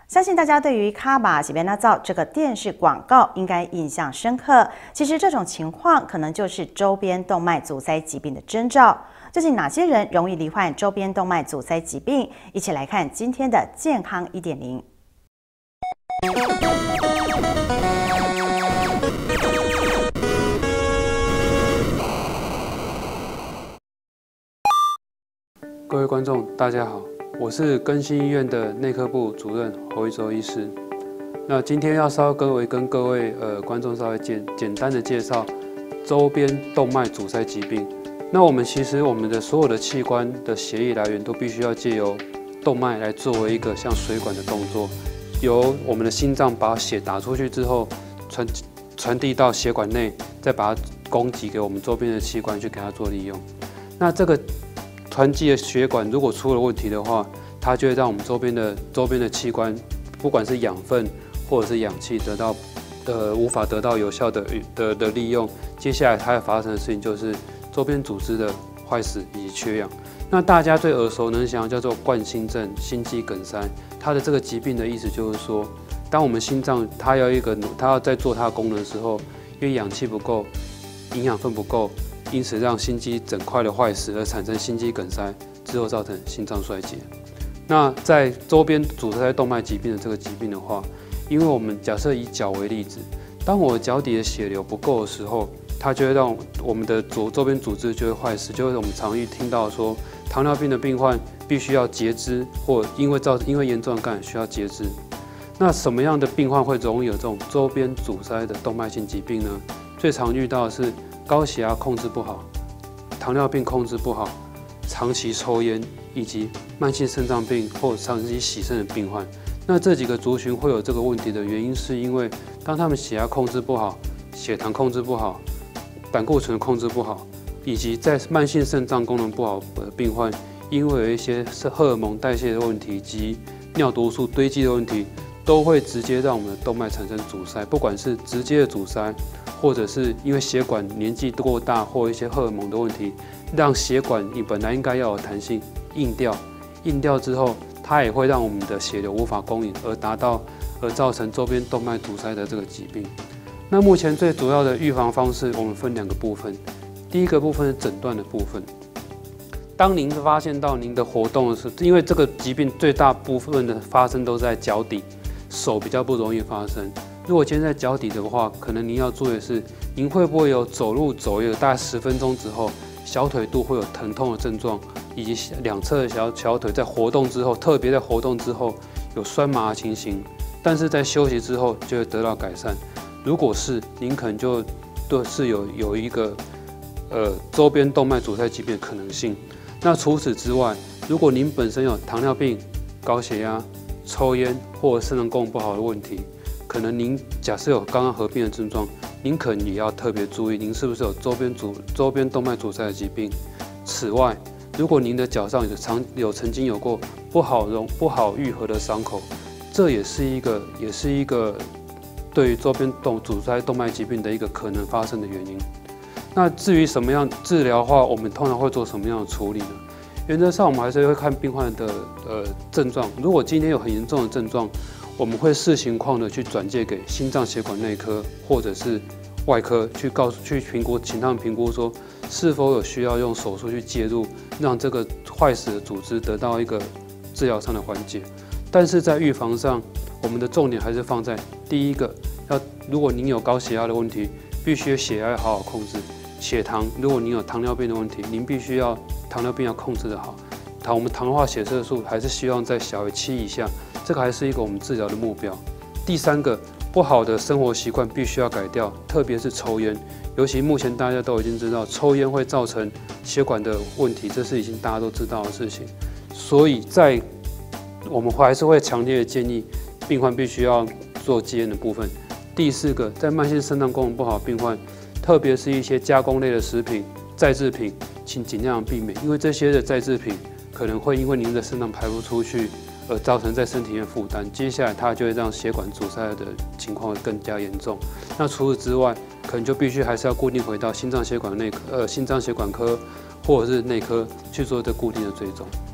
相信大家对于卡巴喜贝纳造这个电视广告应该印象深刻。其实这种情况可能就是周边动脉阻塞疾病的征兆。究竟哪些人容易罹患周边动脉阻塞疾病？一起来看今天的健康1.0。 各位观众，大家好，我是更新医院的内科部主任侯一舟医师。那今天要跟各位观众稍微简单的介绍周边动脉阻塞疾病。那我们的所有的器官的血液来源都必须要借由动脉来作为一个像水管的动作，由我们的心脏把血打出去之后，传递到血管内，再把它供给给我们周边的器官去给它做利用。那这个传递的血管如果出了问题的话，它就会让我们周边的器官，不管是养分或者是氧气无法得到有效的利用。接下来它会发生的事情就是周边组织的坏死以及缺氧。那大家最耳熟能详叫做冠心症、心肌梗塞。它的这个疾病的意思就是说，当我们心脏它要在做它的功能的时候，因为氧气不够、营养分不够，因此让心肌整块的坏死而产生心肌梗塞，之后造成心脏衰竭。那在周边阻塞动脉疾病的这个疾病的话，因为我们假设以脚为例子，当我脚底的血流不够的时候，它就会让我们的周边组织就会坏死，就是我们常听到说，糖尿病的病患必须要截肢，或因为严重的感染需要截肢。那什么样的病患会容易有这种周边阻塞的动脉性疾病呢？最常遇到的是高血压控制不好、糖尿病控制不好、长期抽烟以及慢性肾脏病或长期洗肾的病患。那这几个族群会有这个问题的原因，是因为当他们血压控制不好、血糖控制不好、胆固醇控制不好，以及在慢性肾脏功能不好的病患，因为有一些荷尔蒙代谢的问题及尿毒素堆积的问题，都会直接让我们的动脉产生阻塞，不管是直接的阻塞，或者是因为血管年纪过大或一些荷尔蒙的问题，让血管你本来应该要有弹性硬掉之后，它也会让我们的血流无法供应，而造成周边动脉阻塞的这个疾病。那目前最主要的预防方式，我们分2个部分。第一个部分是诊断的部分。当您发现到您的活动的时候，因为这个疾病最大部分的发生都在脚底，手比较不容易发生。如果今天在脚底的话，可能您要注意的是，您会不会有走路走一个大概10分钟之后，小腿肚会有疼痛的症状，以及两侧的小腿在活动之后，特别在活动之后有酸麻的情形，但是在休息之后就会得到改善。如果是，您可能就是有一个周边动脉阻塞疾病的可能性。那除此之外，如果您本身有糖尿病、高血压、抽烟或者肾脏功能不好的问题，可能您假设有刚刚合并的症状，您可能也要特别注意，您是不是有周边动脉阻塞的疾病。此外，如果您的脚上曾经有过不好愈合的伤口，这也是一个对于周边阻塞动脉疾病的一个可能发生的原因。那至于什么样治疗的话，我们通常会做什么样的处理呢？原则上，我们还是会看病患的症状。如果今天有很严重的症状，我们会视情况的去转介给心脏血管内科或者是外科去评估，请他们评估说是否有需要用手术去介入，让这个坏死的组织得到一个治疗上的缓解。但是在预防上，我们的重点还是放在第一个，如果您有高血压的问题，必须血压要好好控制；血糖，如果您有糖尿病的问题，您必须要糖尿病要控制得好。我们糖化血色素还是希望在小于7以下，这个还是一个我们治疗的目标。第3个，不好的生活习惯必须要改掉，特别是抽烟。尤其目前大家都已经知道，抽烟会造成血管的问题，这是已经大家都知道的事情。所以我们还是会强烈的建议病患必须要做戒烟的部分。第4个，在慢性肾脏功能不好的病患，特别是一些加工类的食品、再制品，请尽量避免，因为这些的再制品可能会因为您的肾脏排不出去，而造成在身体里面负担。接下来它就会让血管阻塞的情况更加严重。那除此之外，可能就必须还是要固定回到心脏血管科或者是内科去做这固定的追踪。